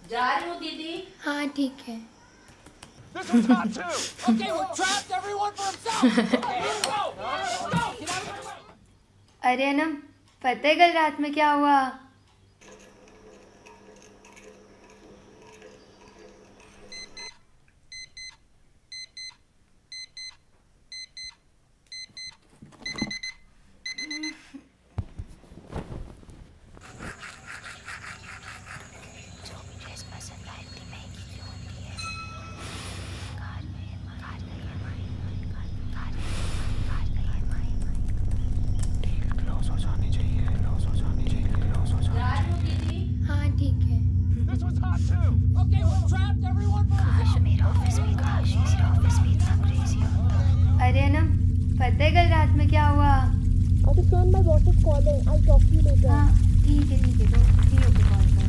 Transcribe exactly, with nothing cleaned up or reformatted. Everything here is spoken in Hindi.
जा रही हूँ दीदी। हाँ ठीक है। This one's hot too. Okay, we're trapped. Everyone for himself. अरे अनम, पता है कल रात में क्या हुआ? अरे अनम, पता है कल रात में क्या हुआ? Okay, son, my boss is calling. I'll talk to you later. हाँ ठीक है ठीक है, तो फ्री होके कॉल कर।